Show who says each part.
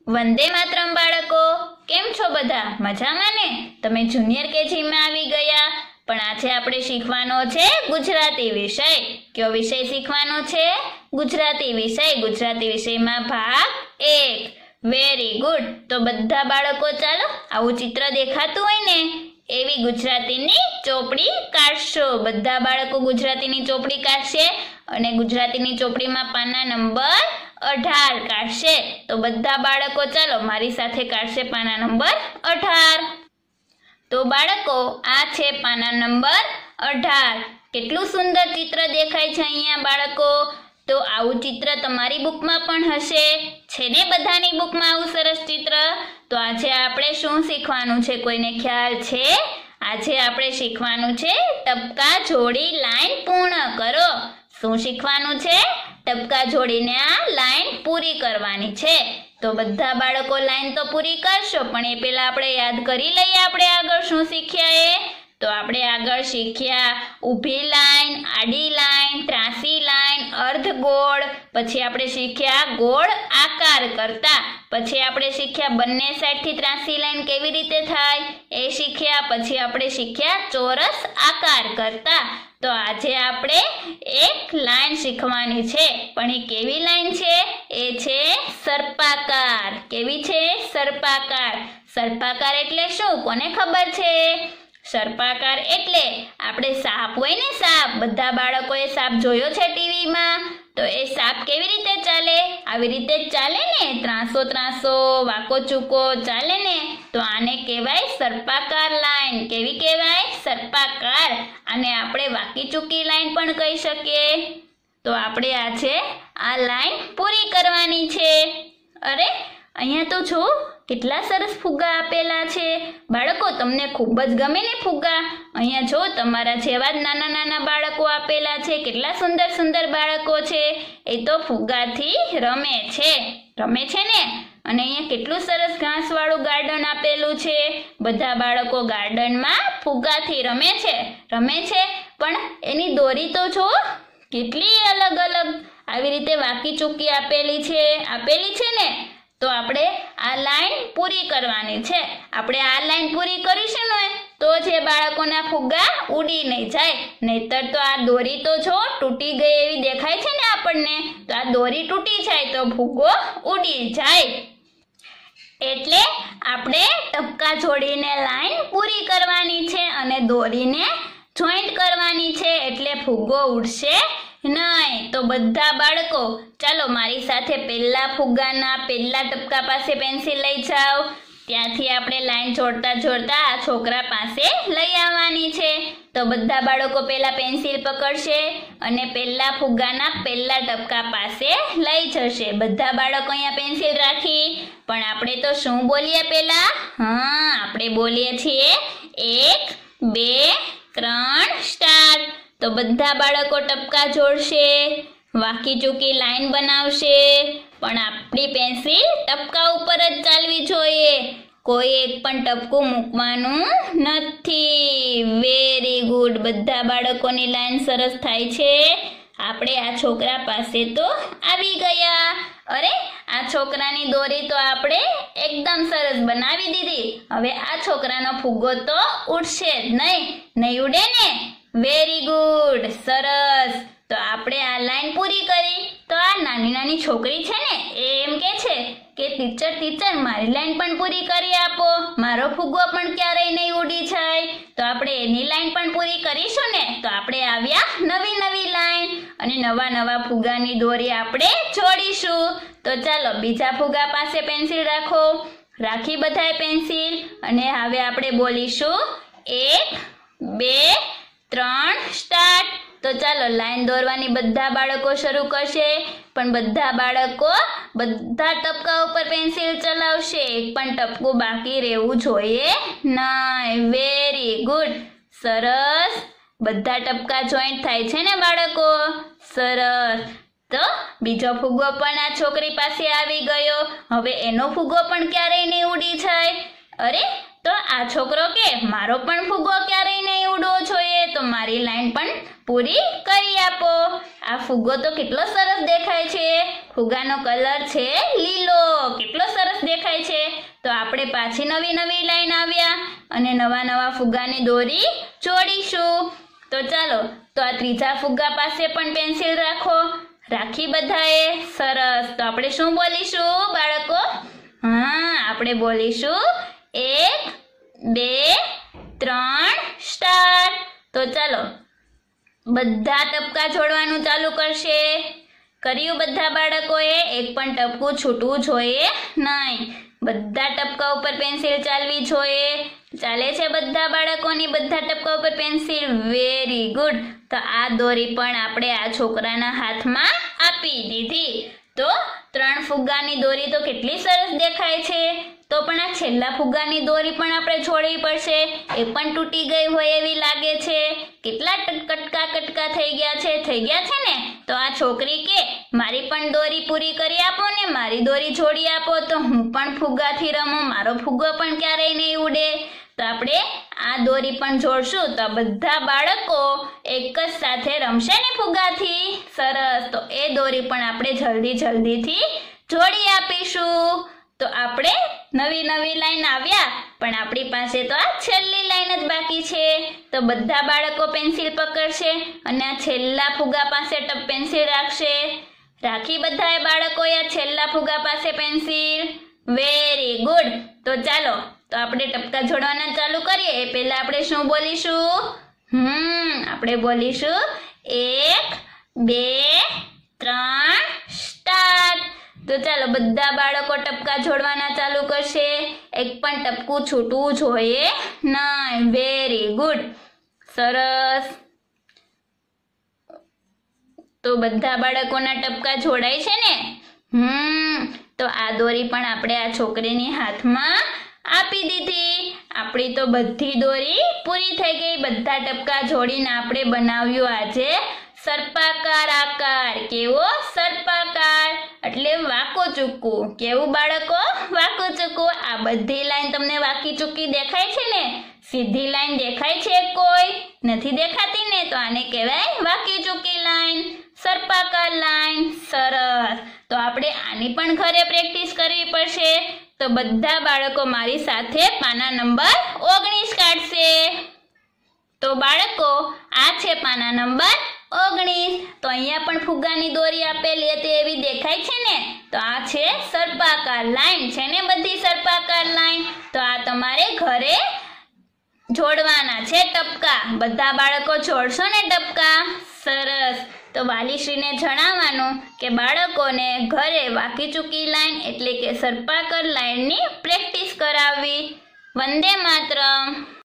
Speaker 1: વંદે માતરમ બાળકો, કેમ છો બધા? મજામાં ને? તમે જુનિયર કેજીમાં આવી ગયા. પણ આજે આપણે શીખવાનો છે ગુજરાતી વિષય. કયો વિષય શીખવાનો છે? ગુજરાતી વિષય. ગુજરાતી વિષયમાં ભાગ 1. Very good. તો બધા બાળકો ચાલો આવું ચિત્ર દેખાતું હોય ને એવી ગુજરાતીની ચોપડી કાઢશો. બધા બાળકો ગુજરાતીની ચોપડી કાઢશે અને ગુજરાતીની ચોપડીમાં પાના નંબર 18 કાઢશે. તો બધા બાળકો ચાલો મારી સાથે કાઢશે પાના નંબર 18. તો બાળકો આ છે પાના નંબર 18. કેટલું સુંદર ચિત્ર દેખાય છે અહીંયા બાળકો. તો આવું ચિત્ર તમારી બુકમાં પણ હશે. છે ને બધાની બુકમાં આવું સરસ ચિત્ર? તો આજે આપણે શું શીખવાનું છે? કોઈને ખ્યાલ છે? આજે આપણે શીખવાનું છે ટપકા જોડી લાઈન પૂર્ણ કરો. શું શીખવાનું છે? ટપકા જોડીને આ લાઈન પૂરી કરવાની છે. તો બધા બાળકો લાઈન તો પૂરી કરશો, પણ એ પહેલા આપણે યાદ કરી લઈએ આપણે આગળ શું શીખ્યા એ. તો આપણે આગળ શીખ્યા ઊભી લાઈન, આડી લાઈન, ત્રાંસી લાઈન, અર્ધગોળ. પછી આપણે શીખ્યા ગોળ આકાર કરતા. પછી આપણે શીખ્યા બંને સાઈડથી ત્રાંસી લાઈન કેવી રીતે થાય એ શીખ્યા. પછી આપણે શીખ્યા ચોરસ આકાર કરતા. તો આજે આપણે એક લાઈન શીખવાની છે, પણ એ કેવી લાઈન છે? એ છે સર્પાકાર. કેવી છે? સર્પાકાર. સર્પાકાર એટલે શું? કોને ખબર છે? સર્પાકાર એટલે આપણે સાપ હોય ને, સાપ. બધા બાળકોએ સાપ જોયો છે ટીવીમાં. તો એ સાપ કેવી રીતે ચાલે? આવી રીતે જ ચાલે ને, ત્રાંસો ત્રાંસો, વાંકો ચૂકો ચાલે ને. તો આને કહેવાય સર્પાકાર લાઈન. કેવી કહેવાય? સર્પાકાર. અને આપણે વાંકી ચૂકી લાઈન પણ કહી શકીએ. તો આપણે આજે આ લાઈન પૂરી કરવાની છે. અરે અહીંયા તો જો કેટલા સરસ ફુગ્ગા આપેલા છે. બાળકો તમને ખૂબ જ ગમે ને ફુગ્ગા? અહીંયા જો તમારા જેવા જ નાના નાના બાળકો આપેલા છે. કેટલા સુંદર સુંદર બાળકો છે. એ તો ફુગ્ગાથી રમે છે ને. અને અહીંયા કેટલું સરસ ઘાસવાળું ગાર્ડન આપેલું છે. બધા બાળકો ગાર્ડનમાં ફુગ્ગાથી રમે છે. પણ એની દોરી તો જો કેટલી અલગ અલગ આવી રીતે વાંકી ચૂકી આપેલી છે ને. તો આપણે આ લાઈન પૂરી કરવાની છે. આપણે આ લાઈન પૂરી કરીશું ને તો જે બાળકોના ફુગ્ગા ઉડી નહીં જાય. નહીતર તો આ દોરી તો જો તૂટી ગઈ એવી દેખાય છે ને આપણને. તો આ દોરી તૂટી જાય તો ફુગ્ગો ઉડી જાય. એટલે આપણે ટપકા જોડીને લાઈન પૂરી કરવાની છે અને દોરીને જોઈન્ટ કરવાની છે. એટલે ફુગ્ગો ઉડશે નહીં. તો બધા બાળકો ચાલો મારી સાથે પહેલા ફુગ્ગાના પહેલા ટપકા પાસે પેન્સિલ લઈ જાઓ. ત્યાંથી આપણે લાઈન જોડતા જોડતા આ છોકરા પાસે લઈ આવવાની છે. તો બધા બાળકો પહેલા પેન્સિલ પકડશે અને પહેલા ફુગ્ગાના પહેલા ટપકા પાસે લઈ જશે. બધા બાળકો અહીંયા પેન્સિલ રાખી. પણ આપણે તો શું બોલીએ પહેલા? આપણે બોલીએ છીએ 1 2 3 સ્ટાર્ટ. તો બધા બાળકો ટપકા જોડશે, વાંકી ચૂકી લાઈન બનાવશે. પણ આપણી પેન્સિલ ટપકા ઉપર જ ચાલવી જોઈએ. કોઈ એક પણ ટપકું મૂકવાનું નથી. Very good. બધા બાળકોની લાઈન સરસ થાય છે. આપણે આ છોકરા પાસે તો આવી ગયા. અરે આ છોકરાની દોરી તો આપણે એકદમ સરસ બનાવી દીધી. હવે આ છોકરાનો ફુગ્ગો તો ઉડશે જ નહીં ઉડે ને. Very good. સરસ. તો આપણે આ લાઈન પૂરી કરી. તો આ નાની નાની છોકરી છે ને એ એમ કે છે કે ટીચર મારી લાઈન પણ પૂરી કરી આપો. મારો ફુગ્ગો પણ ક્યારેય નહીં ઉડી જાય. તો આપણે એની લાઈન પણ પૂરી કરીશું ને. તો આપણે આવ્યા નવી લાઈન અને નવા ફુગ્ગાની દોરી આપણે જોડીશું. તો ચાલો બીજા ફુગ્ગા પાસે પેન્સિલ રાખી બધાએ પેન્સિલ. અને હવે આપણે બોલીશું 1 2 3 સ્ટાર્ટ. તો ચાલો લાઈન દોરવાની બધા બાળકો શરૂ કરશે. પણ બધા બાળકો બધા ટપકા ઉપર પેન્સિલ ચલાવશે. એક પણ ટપકું બાકી રહેવું જોઈએ નહીં. Very good. સરસ. બધા ટપકા જોઈન્ટ થાય છે ને બાળકો? સરસ. તો બીજો ફુગ્ગો પણ આ છોકરી પાસે આવી ગયો. હવે એનો ફુગ્ગો પણ ક્યારેય નહીં ઉડી જાય. અરે તો આ છોકરો કે મારો પણ ફુગ્ગો ક્યારેય નહીં ઉડવો જોઈએ, તો મારી લાઈન પણ પૂરી કરી આપો. આ ફુગ્ગો તો કેટલો સરસ દેખાય છે, ફુગ્ગાનો કલર છે લીલો, કેટલો સરસ દેખાય છે. તો આપણે પાછી નવી નવી લાઈન આવ્યા અને નવા નવા ફુગ્ગાની દોરી જોડીશું. તો ચાલો, તો આ ત્રીજા ફુગ્ગા પાસે પણ પેન્સિલ રાખી બધાએ. સરસ. તો આપણે શું બોલીશું બાળકો? આપણે બોલીશું 1 2 3 સ્ટાર્ટ. તો ચાલો, બધા ટપકા જોડવાનું ચાલુ કરશે. કર્યું બધા બાળકોએ? એક પણ ટપકું છૂટવું જોઈએ નહીં. બધા ટપકા ઉપર પેન્સિલ ચાલવી જોઈએ. ચાલે છે બધા બાળકોની બધા ટપકા ઉપર પેન્સિલ? Very good. તો આ દોરી પણ આપણે આ છોકરાના હાથમાં આપી દીધી. તો 3 ફુગ્ગાની દોરી તો કેટલી સરસ દેખાય છે. તો પણ આ છેલ્લા ફુગ્ગાની દોરી પણ આપણે જોડવી પડશે. એ પણ તૂટી ગઈ હોય એવી લાગે છે. કેટલા કટકા થઈ ગયા છે ને. તો આ છોકરી કે મારી પણ દોરી પૂરી કરી આપો ને, મારી દોરી જોડી આપો તો હું પણ ફુગ્ગાથી રમું, મારો ફુગ્ગો પણ ક્યારેય નહીં ઉડે. તો આપણે આ દોરી પણ જોડશું તો બધા બાળકો એક જ સાથે રમશે ને ફુગ્ગાથી. સરસ. તો એ દોરી પણ આપણે જલ્દીથી જોડી આપીશું. તો આપણે નવી લાઈન આવ્યા, પણ આપણી પાસે તો આ છેલ્લી લાઈન જ બાકી છે. તો બધા બાળકો પેન્સિલ પકડશે અને આ છેલ્લા ફુગ્ગા પાસે પેન્સિલ રાખી બધાએ બાળકોએ આ છેલ્લા ફુગ્ગા પાસે પેન્સિલ. Very good. તો ચાલો, તો આપણે ટપકા જોડવાના ચાલુ કરીએ. એ પહેલા આપણે શું બોલીશું? આપણે બોલીશું 1 2 3 સ્ટાર્ટ. તો ચાલો, બધા બાળકો ટપકા જોડવાના ચાલુ કરશે. એક પણ ટપકું છૂટવું જોઈએ નહીં. Very good. સરસ. તો બધા બાળકોના ટપકા જોડાય છે ને? તો આ દોરી પણ આપણે આ છોકરીની હાથમાં આપી દીધી. આપણી તો બધી દોરી પૂરી થઈ ગઈ. બધા ટપકા જોડીને આપણે બનાવ્યું આજે સર્પાકાર આકાર. કેવો? સર્પાકાર એટલે વાંકું ચૂકવું. કેવું બાળકો? વાંકું ચૂકવું. આ બધી લાઈન તમને વાંકી ચૂકી દેખાય છે ને? સીધી લાઈન દેખાય છે? કોઈ નથી દેખાતી ને? તો આને કહેવાય વાંકી ચૂકી લાઈન, સર્પાકાર લાઈન. સરસ. તો આપણે આની પણ ઘરે પ્રેક્ટિસ કરવી પડશે. તો બધા બાળકો મારી સાથે પાના નંબર 19 કાઢશે. તો બાળકો, આ છે પાના નંબર 19. તો અહીંયા પણ ફુગ્ગાની દોરી આપેલી હતી એવી દેખાય છે ને? તો આ છે સર્પાકાર લાઈન છે ને? બધી સર્પાકાર લાઈન. તો આ તમારે ઘરે જોડવાના છે ટપકા. બધા બાળકો જોડશો ને ટપકા? સરસ. તો વાલીશ્રીને જણાવવાનું કે બાળકોને ઘરે વાંકી ચૂકી લાઈન એટલે કે સર્પાકાર લાઈનની પ્રેક્ટિસ કરાવવી. વંદે માતરમ.